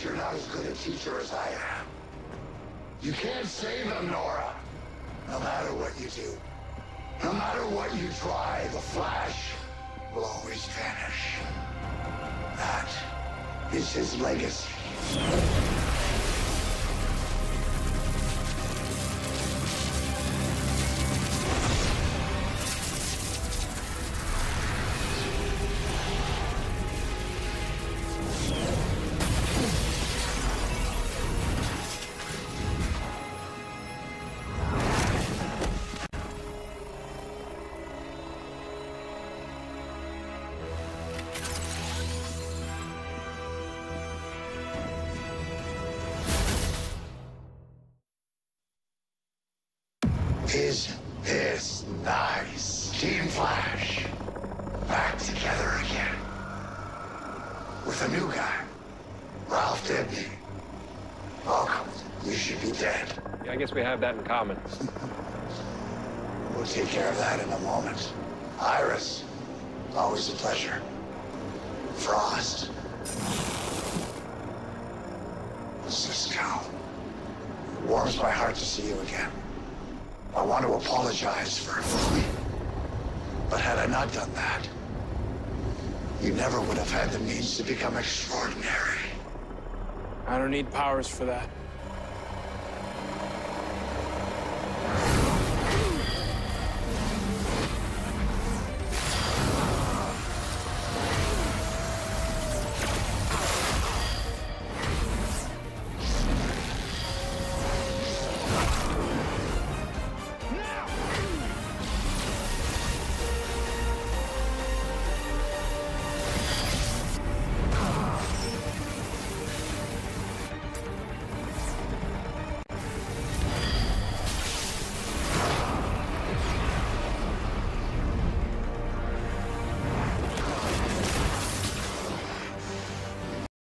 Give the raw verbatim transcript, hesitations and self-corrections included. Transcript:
you're not as good a teacher as I am. You can't save them, Nora. No matter what you do, no matter what you try, the Flash will always vanish. That is his legacy. Isn't this nice? Team Flash, back together again. With a new guy, Ralph Dibny. Welcome. You should be dead. Yeah, I guess we have that in common. We'll take care of that in a moment. Iris, always a pleasure. Frost. Cisco. It warms my heart to see you again. I want to apologize for... But had I not done that, you never would have had the means to become extraordinary. I don't need powers for that.